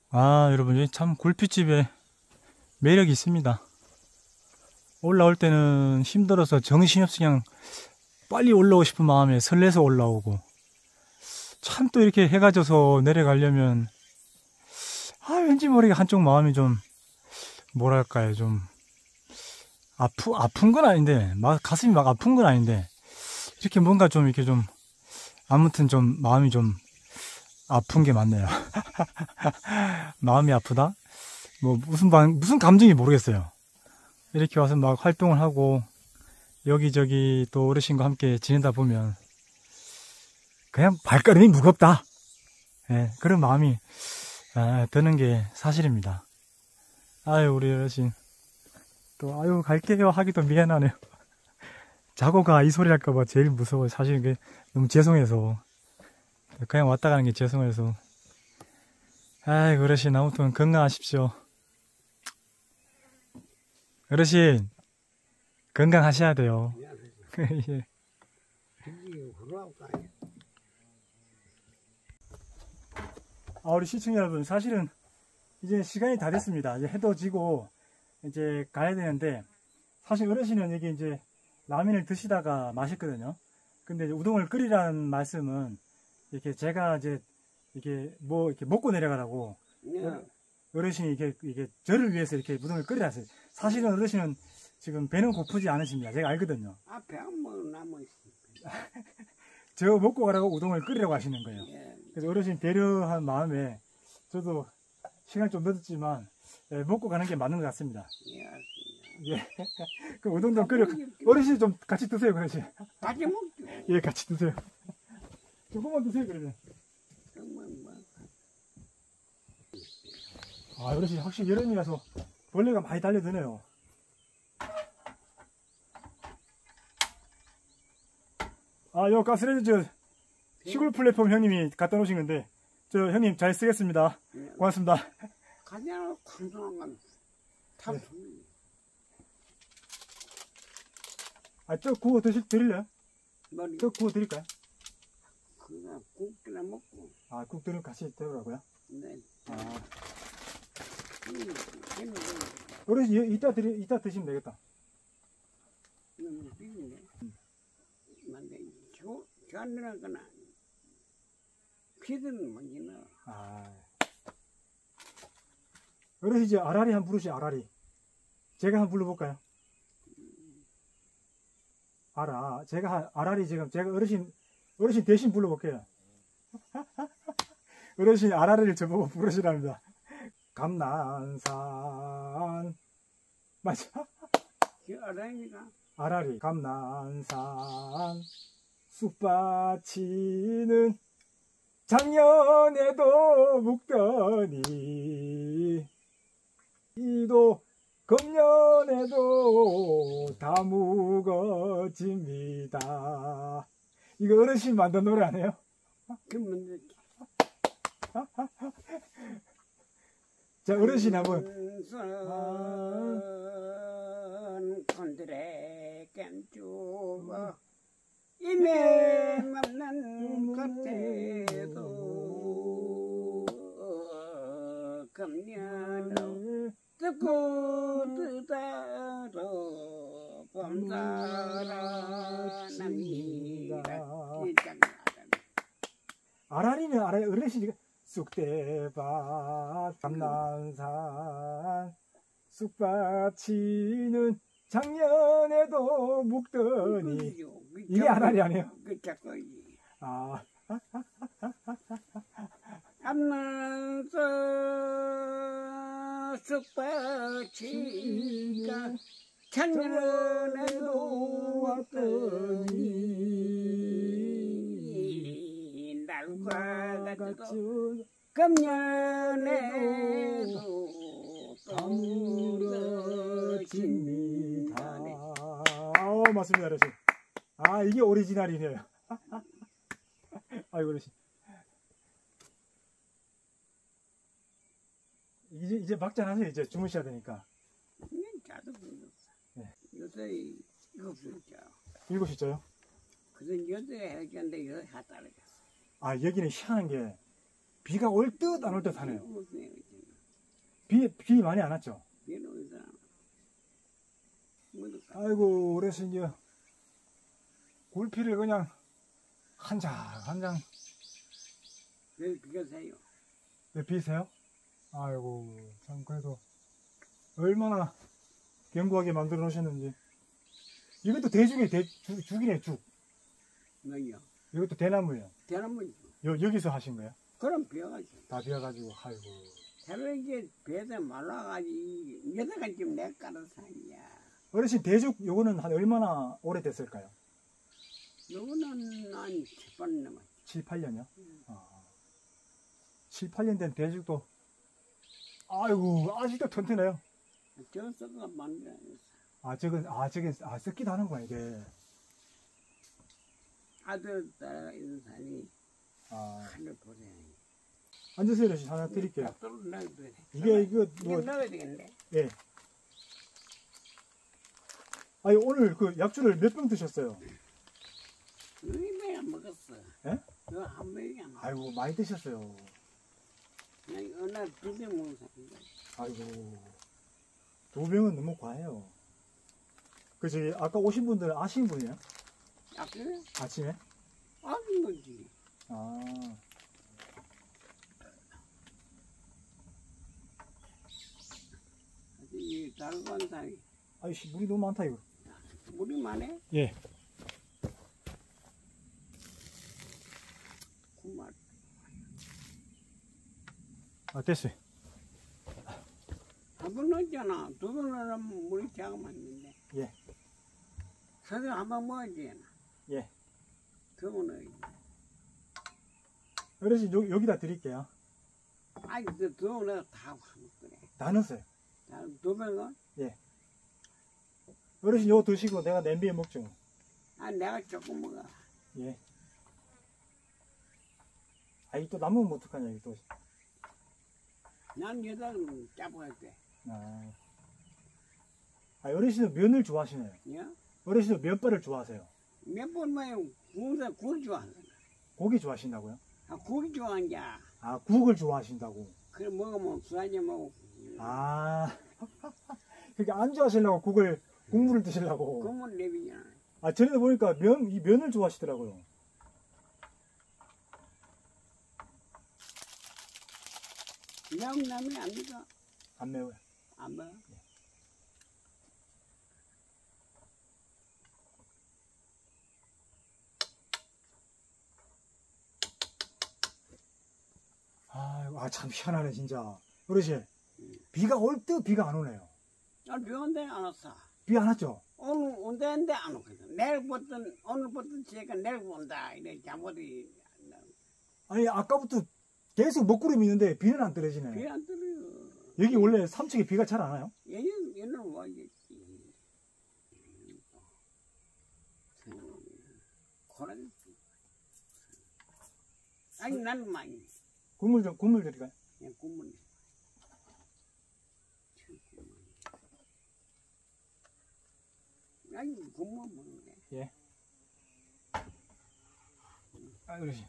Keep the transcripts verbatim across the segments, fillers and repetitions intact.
아, 여러분, 여기 참 굴빛집에 매력이 있습니다. 올라올 때는 힘들어서 정신없이 그냥 빨리 올라오고 싶은 마음에 설레서 올라오고, 참 또 이렇게 해가 져서 내려가려면, 아, 왠지 모르게 한쪽 마음이 좀, 뭐랄까요, 좀, 아프, 아픈 건 아닌데, 막, 가슴이 막 아픈 건 아닌데, 이렇게 뭔가 좀, 이렇게 좀, 아무튼 좀, 마음이 좀, 아픈 게 맞네요. 마음이 아프다? 뭐, 무슨 방, 무슨 감정이 모르겠어요. 이렇게 와서 막 활동을 하고, 여기저기 또 어르신과 함께 지내다 보면, 그냥 발걸음이 무겁다. 예, 그런 마음이, 아, 드는 게 사실입니다. 아유, 우리 어르신. 또, 아유, 갈게요 하기도 미안하네요. 자고 가, 이 소리 할까봐 제일 무서워요. 사실 이게 너무 죄송해서. 그냥 왔다 가는 게 죄송해서. 아이고, 어르신, 아무튼 건강하십시오. 어르신, 건강하셔야 돼요. 예. 아, 우리 시청자 여러분, 사실은 이제 시간이 다 됐습니다. 이제 해도 지고, 이제 가야 되는데, 사실 어르신은 여기 이제 라면을 드시다가 마셨거든요. 근데 이제 우동을 끓이라는 말씀은, 이렇게 제가 이제, 이렇게 뭐, 이렇게 먹고 내려가라고, 네. 어르신이 이게, 이게 저를 위해서 이렇게 우동을 끓이라 했어요. 사실은 어르신은 지금 배는 고프지 않으십니다. 제가 알거든요. 아, 배는 뭐 남아있어. 저 먹고 가라고 우동을 끓이라고 하시는 거예요. 예. 그래서 어르신 배려한 마음에 저도 시간 좀 늦었지만 예, 먹고 가는 게 맞는 것 같습니다. 예, 알겠습니다. 예. 그 우동 좀 끓여. 어르신 좀 같이 드세요, 어르신. 같이 먹죠. 예, 같이 드세요. 조금만 드세요, 그러면. 뭐. 아, 어르신 확실히 여름이라서 벌레가 많이 달려드네요. 아, 요 가스레인지 저 시골 플랫폼 형님이 갖다 놓으신 건데, 저 형님 잘 쓰겠습니다. 고맙습니다. 가냐, 쿵숭한 건 참 좋네. 아, 저 구워 드실, 드릴래요? 머리. 저 구워 드릴까요? 그냥 국이나 먹고. 아, 국 드리면 같이 드리라고요? 네. 아. 음, 음, 어르신, 이따 드리, 이따 드시면 되겠다. 음, 비리네. 근데, 저, 저안들한 거나, 피드는 뭔지 너. 아. 어르신, 이제 아라리 한번 부르시, 아라리. 제가 한번 불러볼까요? 알아. 제가, 한, 아라리 지금, 제가 어르신, 어르신 대신 불러볼게요. 어르신 아라리를 저보고 부르시랍니다. 감난산. 맞아? 그 아라리가? 아라리. 감난산. 쑥밭이는 작년에도 묵더니, 이도 금년에도 다 묵어집니다. 이거 어르신 만든 노래 아니에요? 그러면 자, 어르신 한번. 건드레 깸주고 이내 만난 겉에도 금년을 듣고 뜨다로 봄살아납니다. 아라리는 아라리 어르신이 쑥대밭 감난산 쑥밭이는 작년에도 묵더니 이게 아라리 아니에요? 그 작곡이. 아. 감난산 쑥밭이가 작년에도 왔더니 날과 같은 금년에도 다물어집니다. 어, 맞습니다, 어르신. 아, 이게 오리지널이네요. 아이고, 어르신. 이제, 이제 막잔 하세요. 이제 주무셔야 되니까. 자도 불렀어. 네. 요새 일곱 시죠. 일곱 시죠요? 그래서 여대 해견데 여기 갔다 오겠어. 아, 여기는 희한한 게 비가 올 듯 안 올 듯 하네요. 비, 비 많이 안 왔죠? 비는 어디서 뭐도 가. 아이고, 그래서 이제 굴피를 그냥 한 장, 한 장. 왜 비가 새요? 왜 비세요? 아이고, 참, 그래도 얼마나 견고하게 만들어 놓으셨는지. 이것도 대죽이네, 대, 죽, 죽이네, 죽. 뭐요? 이것도 대나무예요. 대나무 여, 여기서 하신 거예요? 그럼 비어가지고. 다 비어가지고, 아이고. 새로 이제 배에서 말라가지고 여덟 가지쯤 내 깔아서 하냐. 어르신, 대죽 요거는 한 얼마나 오래됐을까요? 요거는 한 칠번 넘었지. 칠, 팔 년이요? 아, 칠, 팔 년 된 대죽도, 아이고, 아직도 튼튼해요. 저 썩어가 만들어냈어. 아, 저건, 아, 저게, 아, 썩기도 하는구나, 이게. 아들, 딸 있는 사람이 아, 하늘 보세요. 앉으세요, 어르신. 하나 드릴게요. 또 넣어야 돼. 이게, 이거, 이게 뭐, 넣어야 되겠네. 예. 아니, 오늘 그 약주를 몇 병 드셨어요? 이번에 먹었어. 예? 이거 한 병이 안 먹어. 아이고, 많이 드셨어요. 그냥 어느 날 두개 먹은 사람인데. 아이고, 두 병은 너무 과해요. 그, 저기, 아까 오신 분들 아신 분이에요? 아, 그래? 아침에? 아는 거지. 아. 이 다른 건 사람이 아이씨, 물이 너무 많다, 이거. 물이 많네? 예. 그말 아, 됐어요. 한 번 넣었잖아. 두 번 넣으면 물이 작으면 안 된대. 예. 서서 한번 먹어야 되나. 예. 두 번 넣어야지. 어르신, 여, 여기다 드릴게요. 아이, 그두번 넣어 다 먹더래. 다 넣었어요. 두 병은? 어르신, 요거 드시고 내가 냄비에 먹죠. 아, 내가 조금 먹어. 예. 아이, 또 남으면 어떡하냐, 이거 또. 난 여덟은 짜부할 때. 아. 아, 어르신은 면을 좋아하시네요. 야? 어르신은 면발을 좋아하세요. 몇 번만 구워서 국 좋아하는 거야. 고기 좋아하신다고요? 아, 국이 좋아한자. 아, 국을 좋아하신다고. 그래, 먹으면 수하지 먹고. 아. 그렇게 안주 하시려고 국을, 국물을 드시려고. 그러면 내비잖아. 아, 전에 보니까 면, 이 면을 좋아하시더라고요. 매운 라면 안 믿어? 안 매워요. 안 매워? 아이고, 아, 참 희한하네, 진짜. 어르신, 비가 올 때 비가 안 오네요. 아, 비 온데 안 왔어. 비 안 왔죠? 오늘 온다는데 안 오거든. 내일부터, 오늘부터 제가 내일 온다. 이래, 잠옷이. 아니, 아까부터 계속 먹구름이 있는데 비는 안 떨어지네. 비 안 떨어요. 여기 원래 삼척에 비가 잘 안 와요? 얘는, 얘는 와야겠지. 고라니. 아니, 나는 많이. 국물 좀, 국물 드릴까요? 그냥 국물. 아니, 국물 먹는데. 예. 아, 어르신.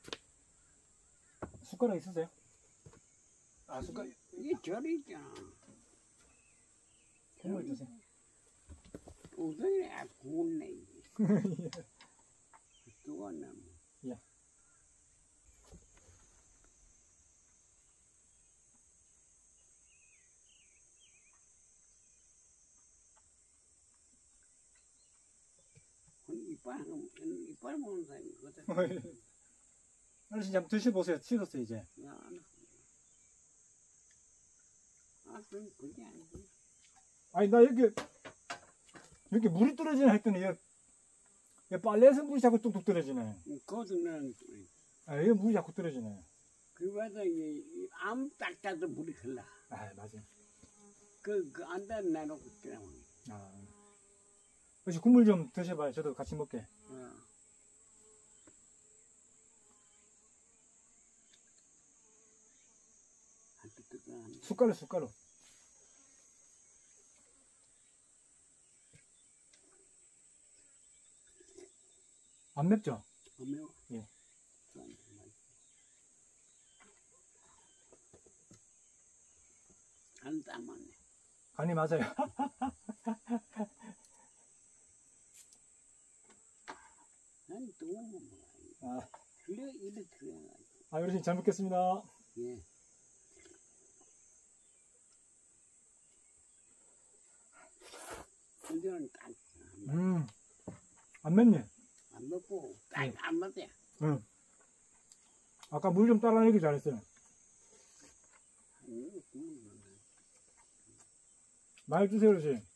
숟가락 있으세요? 아, 숟가락. 이게 절이 있잖아. 국물 주세요. 우선이 아, 구웠네, 이게. 두었나, 뭐. 예. 이빨, 이빨 먹는 사람이 거든. 어르신 한번 드셔보세요. 식었어요, 이제. 야, 아, 그럼 그게 아니지. 아니, 나 여기, 여기 물이 떨어지나 했더니, 여기, 여기 빨래에서 물이 자꾸 뚝뚝 떨어지네. 거기는, 아, 여기 물이 자꾸 떨어지네. 그거에서 이, 아무 딱 짜도 물이 흘러. 아, 맞아. 그, 그, 안 다 내놓고 그냥. 아. 혹시 국물 좀 드셔봐요. 저도 같이 먹게. 어. 숟가락, 숟가락. 안 맵죠? 안 매워. 예. 간 딱 맞네. 간이 맞아요. 난 또 뭐, 아, 틀려, 이래 틀려. 아, 어르신 잘 먹겠습니다. 예. 근데는 딱, 음, 안 맵네. 안 먹고, 딱, 네. 안 먹대. 응. 아까 물 좀 따라내기 잘했어요. 음, 음, 많이 주세요, 어르신.